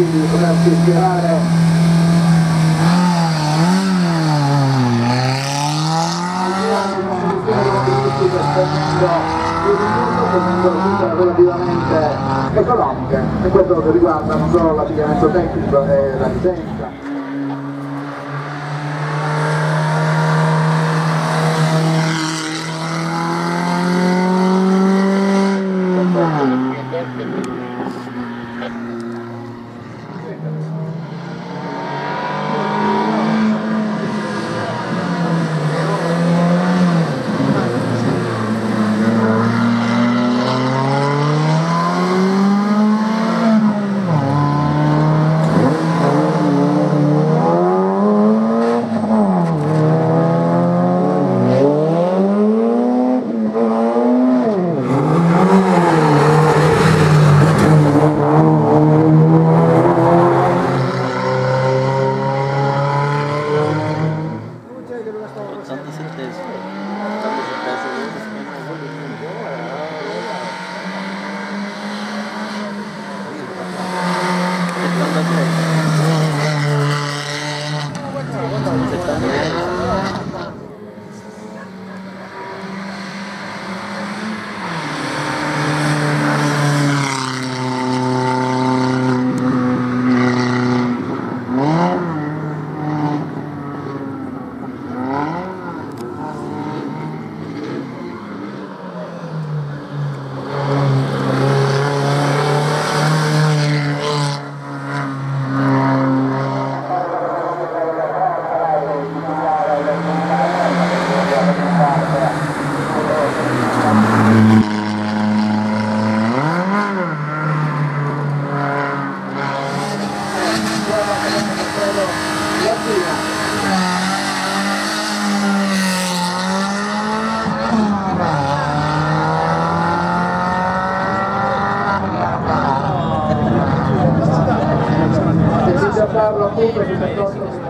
quindi di potersi schierare relativamente economiche, e questo riguarda non solo l'abbigliamento tecnico e la licenza. Parlo appunto di percorso.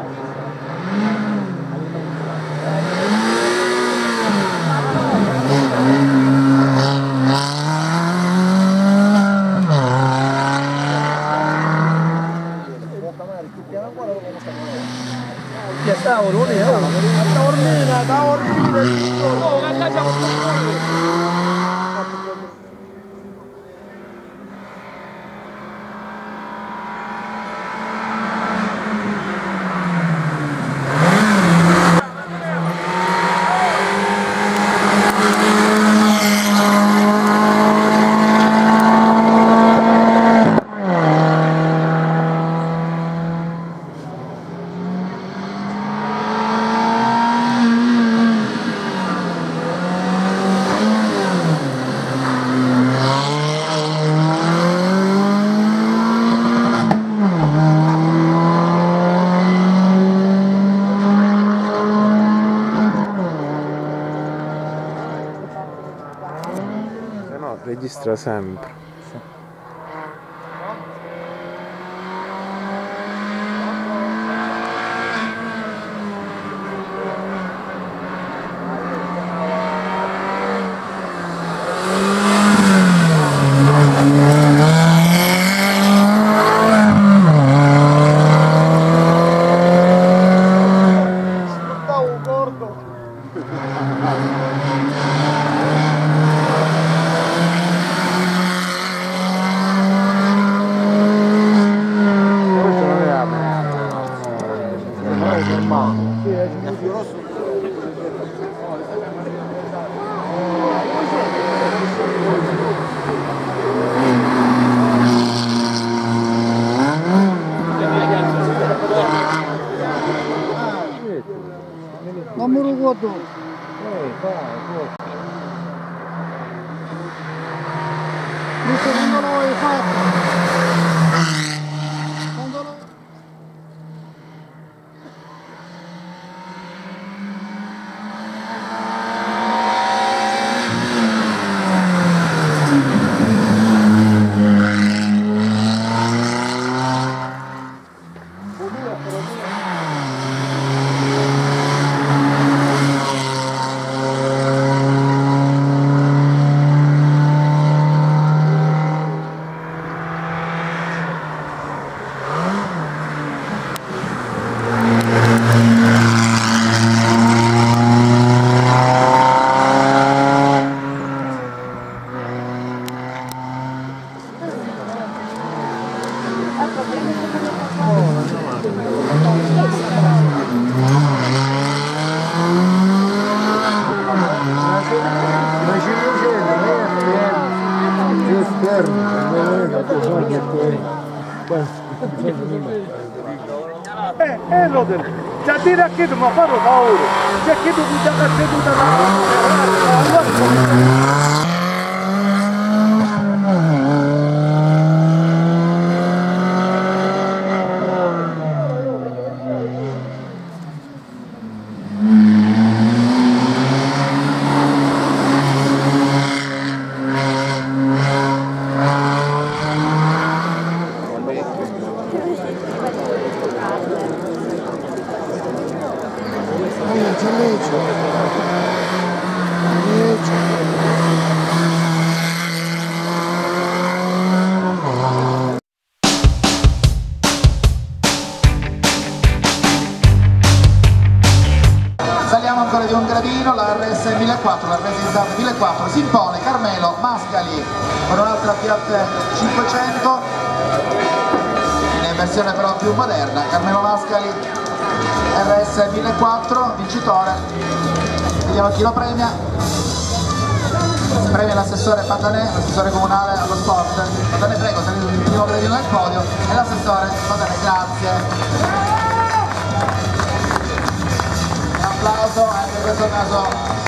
Registra sempre. Rodel, già dire a chi ma farò paura, c'è chi tu già seduta Saliamo ancora di un gradino, la RS 1004, la Resistance 1004, si impone Carmelo Mascali con un'altra Fiat 500 in versione però più moderna. Carmelo Mascali RS 1004, vincitore, vediamo chi lo premia. Premia l'assessore Patanè, l'assessore comunale allo sport. Patanè, prego, salite sul primo gradino del podio, e l'assessore Patanè, grazie. Applauso anche in questo caso